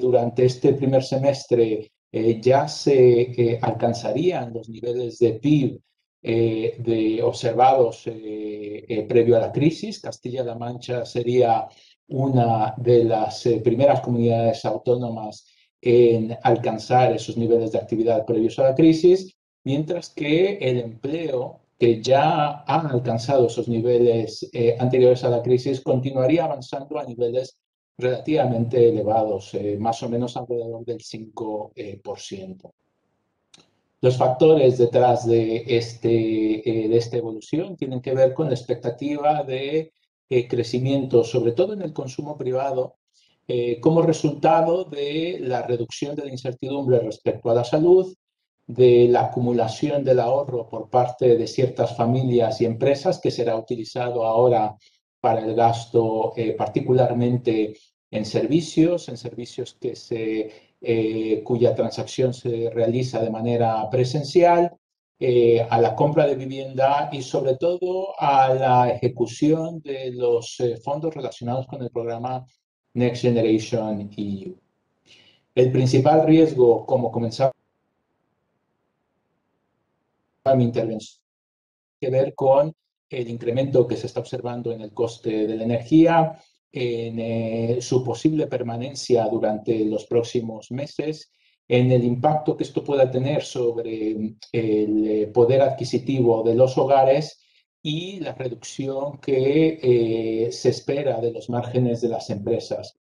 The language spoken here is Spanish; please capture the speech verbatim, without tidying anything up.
durante este primer semestre eh, ya se eh, alcanzarían los niveles de P I B eh, de, observados eh, eh, previo a la crisis. Castilla-La Mancha sería una de las eh, primeras comunidades autónomas en alcanzar esos niveles de actividad previos a la crisis, mientras que el empleo, que ya ha alcanzado esos niveles eh, anteriores a la crisis, continuaría avanzando a niveles relativamente elevados, eh, más o menos alrededor del cinco por ciento. Los factores detrás de, este, eh, de esta evolución tienen que ver con la expectativa de eh, crecimiento, sobre todo en el consumo privado, eh, como resultado de la reducción de la incertidumbre respecto a la salud, de la acumulación del ahorro por parte de ciertas familias y empresas que será utilizado ahora para el gasto eh, particularmente en servicios, en servicios que se, eh, cuya transacción se realiza de manera presencial, eh, a la compra de vivienda y sobre todo a la ejecución de los eh, fondos relacionados con el programa Next Generation E U. El principal riesgo, como comenzaba mi intervención, tiene que ver con el incremento que se está observando en el coste de la energía, en eh, su posible permanencia durante los próximos meses, en el impacto que esto pueda tener sobre el poder adquisitivo de los hogares y la reducción que eh, se espera de los márgenes de las empresas.